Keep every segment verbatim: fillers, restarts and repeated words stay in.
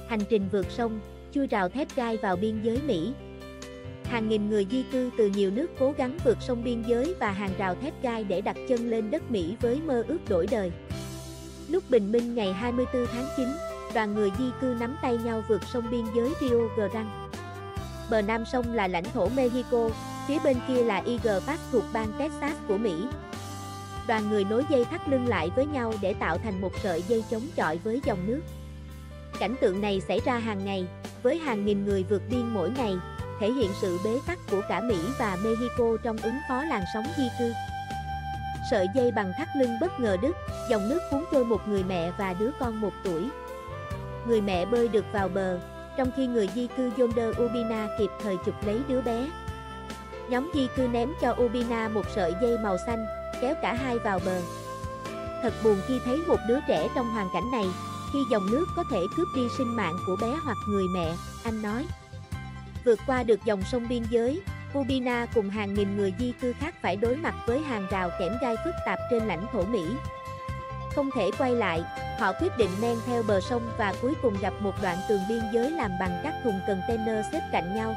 Hành trình vượt sông, chui rào thép gai vào biên giới Mỹ. Hàng nghìn người di cư từ nhiều nước cố gắng vượt sông biên giới và hàng rào thép gai để đặt chân lên đất Mỹ với mơ ước đổi đời. Lúc bình minh ngày hai mươi tư tháng chín, đoàn người di cư nắm tay nhau vượt sông biên giới Rio Grande. Bờ nam sông là lãnh thổ Mexico, phía bên kia là Eagle Pass thuộc bang Texas của Mỹ. Đoàn người nối dây thắt lưng lại với nhau để tạo thành một sợi dây chống chọi với dòng nước. Cảnh tượng này xảy ra hàng ngày, với hàng nghìn người vượt biên mỗi ngày, thể hiện sự bế tắc của cả Mỹ và Mexico trong ứng phó làn sóng di cư. Sợi dây bằng thắt lưng bất ngờ đứt, dòng nước cuốn trôi một người mẹ và đứa con một tuổi. Người mẹ bơi được vào bờ, trong khi người di cư Yonder Ubina kịp thời chụp lấy đứa bé. Nhóm di cư ném cho Ubina một sợi dây màu xanh, kéo cả hai vào bờ. Thật buồn khi thấy một đứa trẻ trong hoàn cảnh này, khi dòng nước có thể cướp đi sinh mạng của bé hoặc người mẹ, anh nói. Vượt qua được dòng sông biên giới, Ubina cùng hàng nghìn người di cư khác phải đối mặt với hàng rào kẽm gai phức tạp trên lãnh thổ Mỹ. Không thể quay lại, họ quyết định men theo bờ sông và cuối cùng gặp một đoạn tường biên giới làm bằng các thùng container xếp cạnh nhau.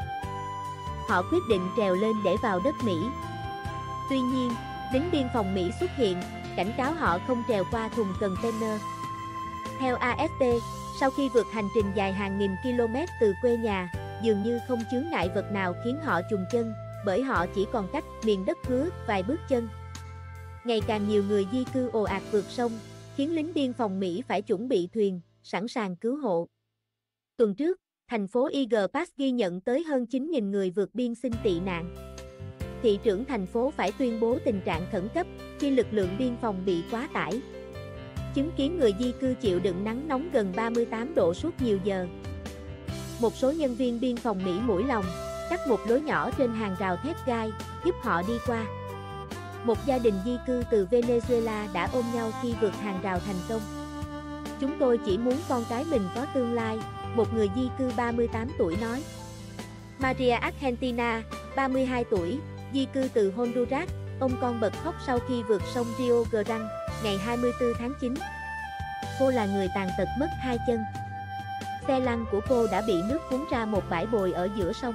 Họ quyết định trèo lên để vào đất Mỹ. Tuy nhiên, lính biên phòng Mỹ xuất hiện, cảnh cáo họ không trèo qua thùng container. Theo a ép pê, sau khi vượt hành trình dài hàng nghìn km từ quê nhà, dường như không chướng ngại vật nào khiến họ chùng chân, bởi họ chỉ còn cách miền đất hứa vài bước chân. Ngày càng nhiều người di cư ồ ạt vượt sông, khiến lính biên phòng Mỹ phải chuẩn bị thuyền, sẵn sàng cứu hộ. Tuần trước, thành phố Eagle Pass ghi nhận tới hơn chín nghìn người vượt biên xin tị nạn. Thị trưởng thành phố phải tuyên bố tình trạng khẩn cấp khi lực lượng biên phòng bị quá tải. Chứng kiến người di cư chịu đựng nắng nóng gần ba mươi tám độ suốt nhiều giờ. Một số nhân viên biên phòng Mỹ mũi lòng, cắt một lối nhỏ trên hàng rào thép gai, giúp họ đi qua. Một gia đình di cư từ Venezuela đã ôm nhau khi vượt hàng rào thành công. Chúng tôi chỉ muốn con cái mình có tương lai, một người di cư ba mươi tám tuổi nói. Maria Argentina, ba mươi hai tuổi, di cư từ Honduras, ôm con bật khóc sau khi vượt sông Rio Grande, ngày hai mươi tư tháng chín. Cô là người tàn tật mất hai chân. Xe lăn của cô đã bị nước cuốn ra một bãi bồi ở giữa sông.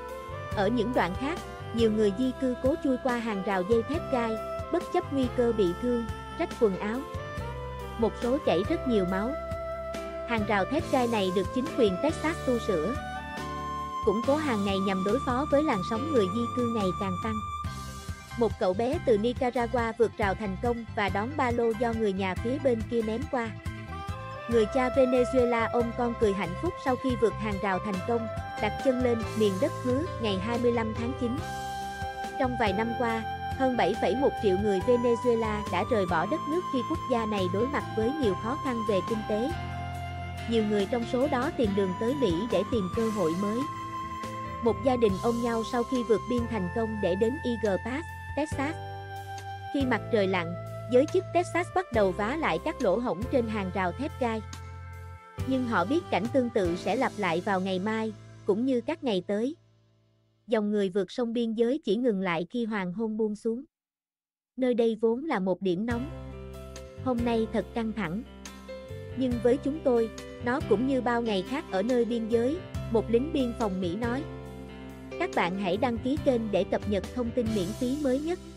Ở những đoạn khác, nhiều người di cư cố chui qua hàng rào dây thép gai, bất chấp nguy cơ bị thương, rách quần áo. Một số chảy rất nhiều máu. Hàng rào thép gai này được chính quyền Texas tu sửa, củng cố hàng ngày nhằm đối phó với làn sóng người di cư ngày càng tăng. Một cậu bé từ Nicaragua vượt rào thành công và đón ba lô do người nhà phía bên kia ném qua. Người cha Venezuela ôm con cười hạnh phúc sau khi vượt hàng rào thành công, đặt chân lên miền đất hứa ngày hai mươi lăm tháng chín. Trong vài năm qua, hơn bảy phẩy một triệu người Venezuela đã rời bỏ đất nước khi quốc gia này đối mặt với nhiều khó khăn về kinh tế. Nhiều người trong số đó tìm đường tới Mỹ để tìm cơ hội mới. Một gia đình ôm nhau sau khi vượt biên thành công để đến Eagle Pass, Texas. Khi mặt trời lặn, giới chức Texas bắt đầu vá lại các lỗ hổng trên hàng rào thép gai. Nhưng họ biết cảnh tương tự sẽ lặp lại vào ngày mai, cũng như các ngày tới. Dòng người vượt sông biên giới chỉ ngừng lại khi hoàng hôn buông xuống. Nơi đây vốn là một điểm nóng. Hôm nay thật căng thẳng. Nhưng với chúng tôi, nó cũng như bao ngày khác ở nơi biên giới, một lính biên phòng Mỹ nói. Các bạn hãy đăng ký kênh để cập nhật thông tin miễn phí mới nhất.